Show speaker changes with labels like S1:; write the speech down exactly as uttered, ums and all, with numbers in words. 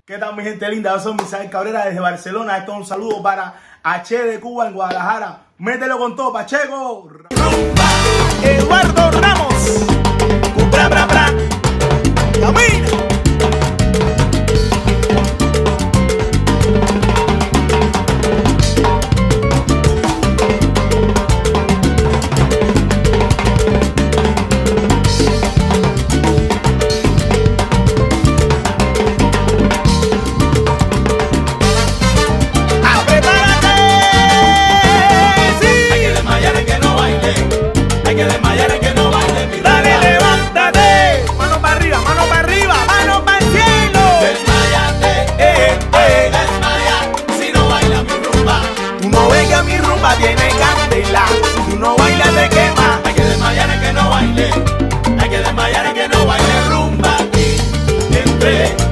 S1: ¿Qué tal, mi gente linda? Yo soy Misael Cabrera desde Barcelona. Esto es un saludo para H de Cuba en Guadalajara. Mételo con todo, Pacheco.
S2: Rumba, Eduardo Ramos. Bra, bra, bra. Camina. Tiene candela, si tú no bailas te quema. Hay que desmayar en que no baile, hay que desmayar en que no baile rumba aquí entre